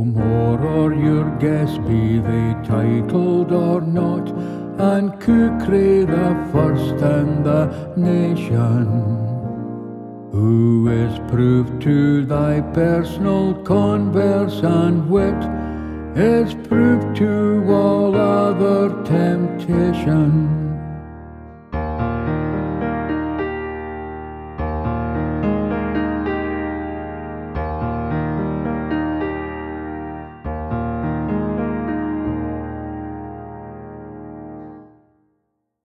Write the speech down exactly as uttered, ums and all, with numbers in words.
more or your guests, be they titled or not, and Kukri the first in the nation, who is proof to thy personal converse and wit, is proof to all other temptation.